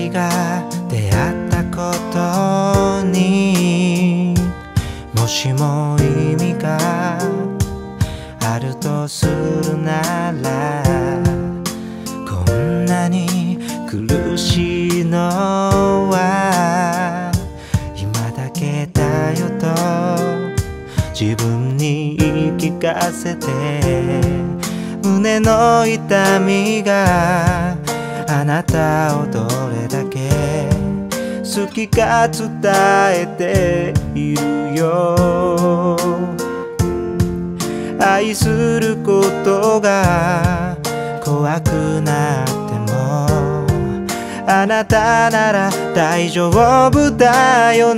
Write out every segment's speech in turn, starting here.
人が出会ったことにもしも意味があるとするなら、こんなに苦しいのは今だけだよと自分に言い聞かせて、胸の痛みがあなたをどれだけ好きか伝えているよ。愛することが怖くなってもあなたなら大丈夫だよ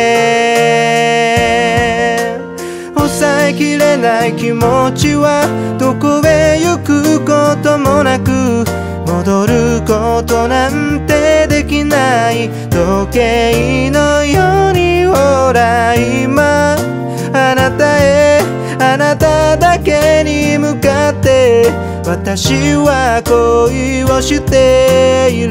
ね。抑えきれない気持ちはどこへ行くこともなく、戻ることなんてできない時計のように、ほら今あなたへ、あなただけに向かって私は恋をしてい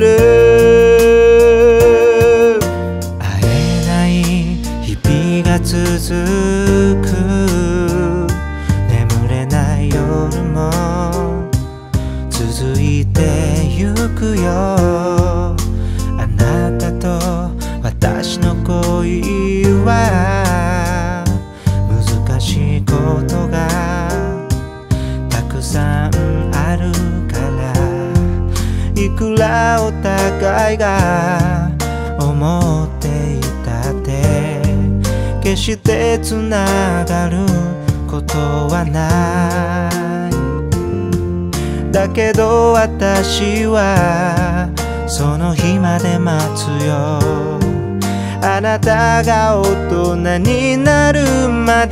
る。会えない日々が続く、眠れない夜も続いてゆくよ。あなたと私の恋は難しいことがたくさんあるから、いくらお互いが思っていたって決してつながることはない。だけど私はその日まで待つよ。あなたが大人になるま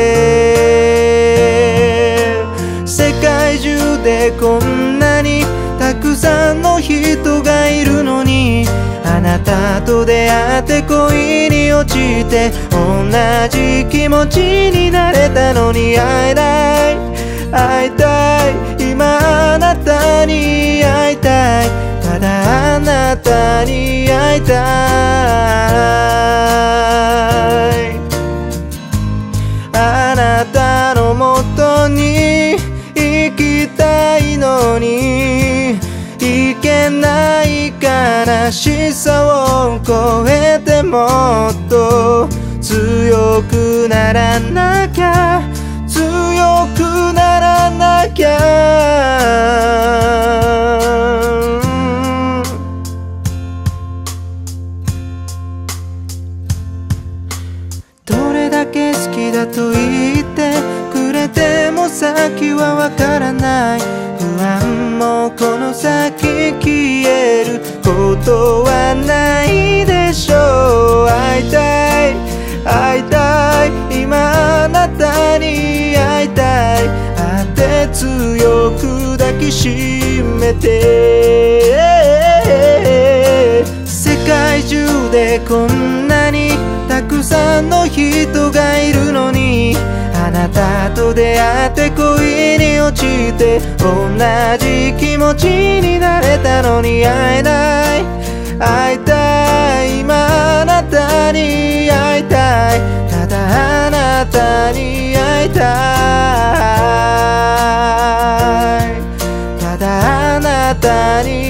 で。世界中でこんなにたくさんの人がいるのに、あなたと出会って恋に落ちて同じ気持ちになれたのに、会えない、会いたい、今あなたに会いたい、ただあなたに会いたい。あなたのもとに行きたいのに行けない悲しさを超えて、もっと強くならなきゃ、強くならなきゃ。どれだけ好きだと言ってくれても先はわからない。不安もこの先消えることはないでしょう。会いたい、会いたい、今あなたに会いたい。会って強く抱きしめて。世界中でこんなにたくさんの人がいるのに、あなたと出会って恋に落ちて同じ気持ちになれたのに、会えない、会いたい、今あなたに会いたい、ただあなたに会いたい、ただあなたに